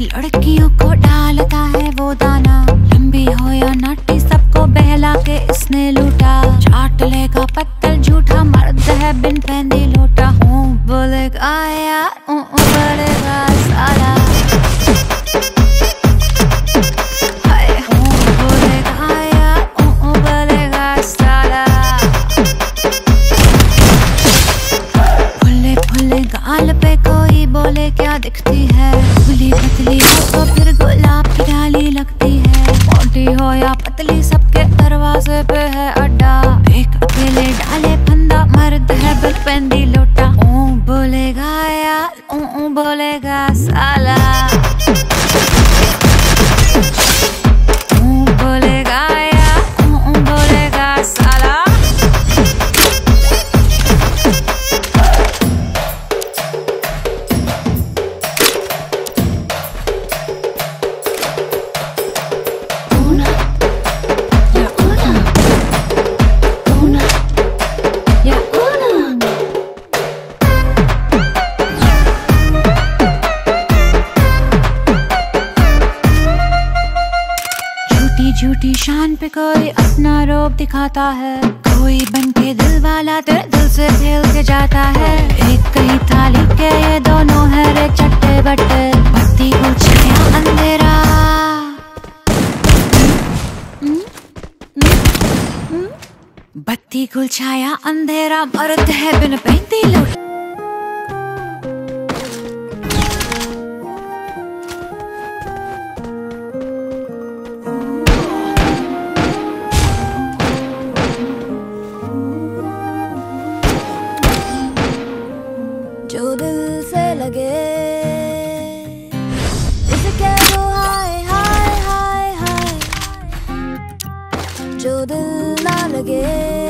लड़कियों को डालता है वो दाना, लंबी हो या नाटी सबको बहला के इसने लूटा। चाट लेगा पत्तल झूठा मर्द है बिन पहनी लोटा। बोलेगा यार बोलेगा साला, बोलेगा यार बोलेगा साला। फुल्ले फुल्ले गाल पे कोई बोले क्या दिखती है, खुली पतली हो तो फिर गुलाब की डाली लगती है। मोटी हो या पतली सबके दरवाजे पे है अड्डा, एक अकेले डाले फंदा मर्द है बिन पहनी लोटा। बोलेगा यार बोलेगा साला, बोलेगा यार बोलेगा साला। झूठी शान पे कोई अपना रोब दिखाता है, कोई बन के दिल वाला तेरे दिल से खेल के जाता है। एक कहीं थाली के ये दोनों है रे चट्टे बट्टे, बत्ती को छाया अंधेरा। बत्ती को छाया अंधेरा मर्द है बिन पहनती लोटा। जो दिल से लगे उसे कह दो हाय हाय हाय हाय, जो दिल ना लगे